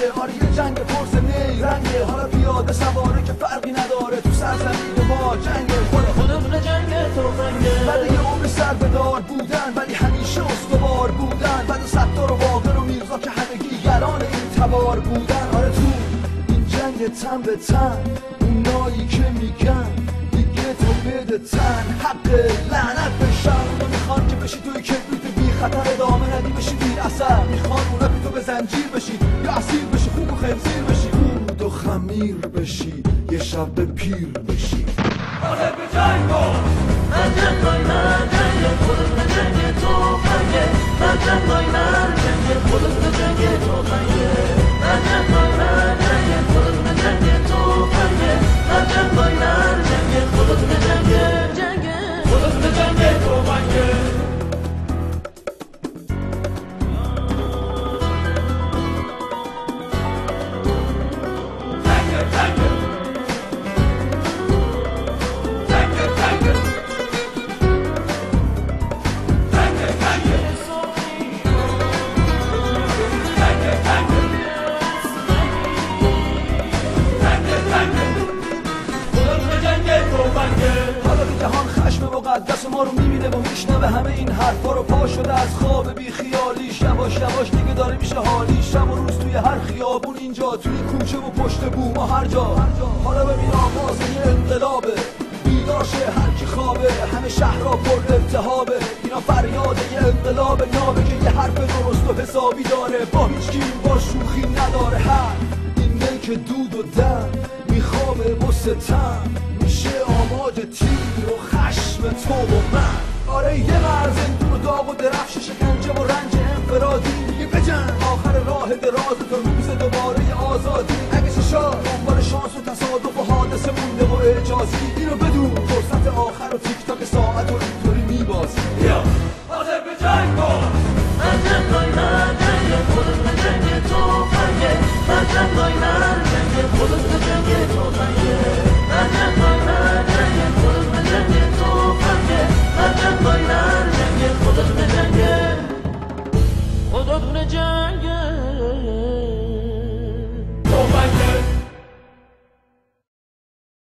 آره یه جنگ پرس نیرنگه، حالا پیاده سواره که فرقی نداره، تو سرزمین ما جنگ خودمونه، جنگ تفنگه. بعد یه عمر سر به دار بودن ولی همیشه استوار بودن، بعد ستار و باقر و میرزا که همگی گران این تبار بودن. آره تو این جنگ تن به تن اونایی که میگن دیگه تو بده تن حق لعنت بشن، اونا میخوان که بشی توی کبریت بی خطر ادامه ندی، بشی بی اثر. میخوان اونا که تو به زنجیر بشی یا اسیر بشی، خوب و خنزیر بشی، عود و خمیر بشی، یه شب به پیر بشی. آره به جنگ من جنگای من جنگ خودت به جنگ تفنگه، من جنگای من جنگ خودت به جنگ تفنگه، من جنگای من جنگ خودت به جنگ تفنگه، من جنگای من جنگ خودت به جنگ خودت به جنگ تفنگه. مقدس ما رو میبینه و میشنوه همه این حرفا رو، پا شده از خواب بی خیالیش، یواش یواش دیگه داره میشه حالی. شب و روز توی هر خیابون اینجا، توی کوچه و پشت بوم و هر جا. حالا ببین آغاز یه انقلابه، بیدار شه هر کی خوابه، همه شهر را پر التهابه. اینا فریاد یه انقلاب نابه که یه حرف درست و حسابی داره، با هیچ کی با شوخی نداره. هر اینه که دود و دم میخوابه و ستم، میشه آماج تیر و خشم تو و من. آره یه مرز دور و داغ و درفش شکنجه و رنج انفرادی، دیگه بجن آخر راه دراز تا روز دوباره آزادی. اگه شاد دنبال شانس و تصادف و حادثه مونده و اعجازی، اینو بدون فرصت آخر و تیک